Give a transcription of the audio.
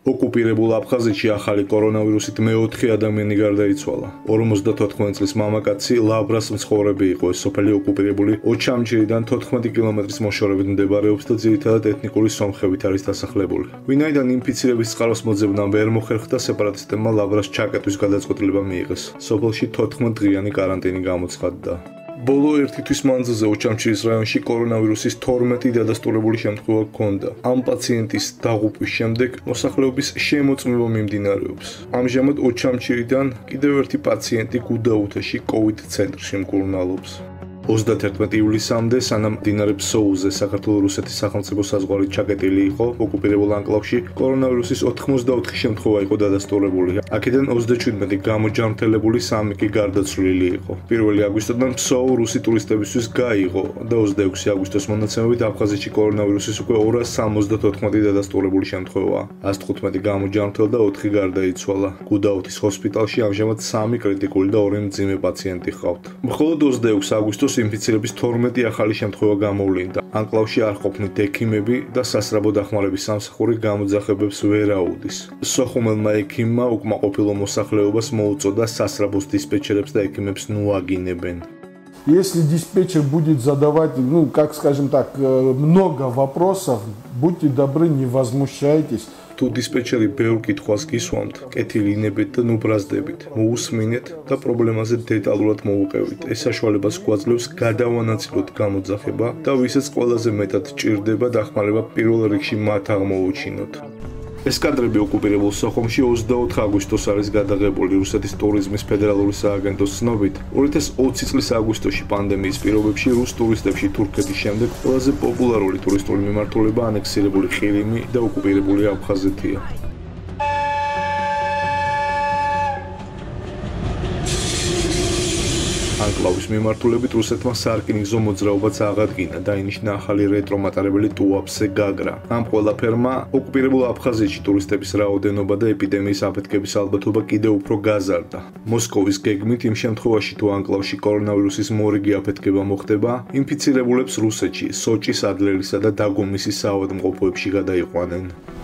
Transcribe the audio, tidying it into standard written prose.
ოკუპირებულ აფხაზეთში ახალი კორონავირუსით მეოთხე ადამიანი გარდაიცვალა. 54 წლის მამაკაცი ლავრას მცხოვრები იყო. ეს სოფელი ოკუპირებული ოჩამჩირიდან 14 კილომეტრის მოშორებით მდებარეობს და ძირითადად ეთნიკური სომხებით არის დასახლებული. ვინაიდან ინფიცირების წყაროს მოძებნა ვერ მოხერხდა, სეპარატისტებმა ლავრას ჩაკეტვის გადაწყვეტილება მიიღეს. სოფელში 14 დღიანი კარანტინი გამოცხადდა. ბოლო ერთი თვის მანძილზე ოჩამჩირის რაიონში კორონავირუსის 12 დადასტურებული შემთხვევა ჰქონდა. ამ პაციენტის დაღუპვის შემდეგ მოსახლეობის შემოწმება მიმდინარეობს. ამჟამად ოჩამჩირიდან კიდევ ერთი პაციენტი გუდაუთაში COVID ცენტრში მკურნალობს. 31 ივლისამდე, სანამ მდინარე ფსოუზე საქართველო-რუსეთის სახელმწიფო საზღვარი ჩაკეტილი იყო, ოკუპირებულ ანკლავში კორონავირუსის 84 შემთხვევა იყო დადასტურებული. აქედან 37 გამოჯანმრთელებული, 3 კი გარდაცვლილი იყო. 1 აგვისტოდან ფსოუ რუსი ტურისტებისთვის გაიღო და 26 აგვისტოს მონაცემებით აფხაზეთში კორონავირუსის უკვე 274 დადასტურებული შემთხვევაა. 115 გამოჯანმრთელდა და 4 გარდაიცვალა. გუდაუთის ჰოსპიტალში ამჟამად 3 კრიტიკული და 2 მძიმე პაციენტი ჰყავთ. მხოლოდ 26 აგვისტოს ინფიცირების 12 ახალი შემთხვევა გამოვლინდა. ანკლავში არ ყოფნით ექიმები და სასწრაფო დახმარების სამსახური გამოძახებებს ვერ აუდის. სოხუმელმა ექიმმა უკმაყოფილო მოსახლეობას მოუწოდა სასწრაფოს დისპეტჩერებს და ექიმებს ნუაგინებენ. Если диспетчер будет задавать, как скажем так, много вопросов, будьте добры, не возмущайтесь. თუ დისპეტჩერი ბევრ კითხვას გისვამთ, კეთილინებით და ნუბრაზდებით, მოусმინეთ და პრობლემაზე დეტალურად მოუყევით. ეს საშუალებას გვაძლევს გადავანაწილოთ გამოძახება და ვისაც ყველაზე მეტად ჭირდება დახმარება პირველ რიგში მათ აღმოუჩინოთ. ეს კადრები ოკუპირებულ სოხუმში 24 აგვისტოს არის გადაღებული. რუსეთის ტურიზმის ფედერალური სააგენტოს ცნობით, 2020 წლის აგვისტოში პანდემიის პირობებში რუს ტურისტებში თურქეთის შემდეგ ყველაზე პოპულარული ტურისტული მიმართულება ანექსირებული ყირიმი და ოკუპირებული აფხაზეთია. ანკლავის მიმართულებით რუსეთმა სარკინიგზო მოძრაობაც აღადგინა, დაინიშნა ახალი რეტრო მატარებელი ტუაფსე გაგრა. ამ ყველაფერმა ოკუპირებულ აფხაზეთში ტურისტების რაოდენობა და ეპიდემიის აფეთქების ალბათობა კიდევ უფრო გაზარდა. მოსკოვის გეგმით იმ შემთხვევაში, თუ ანკლავში კორონავირუსის მორიგი აფეთქება მოხდება, ინფიცირებულებს რუსეთში, სოჭის, ადლერისა და დაგომისის საავადმყოფოებში გადაიყვანენ.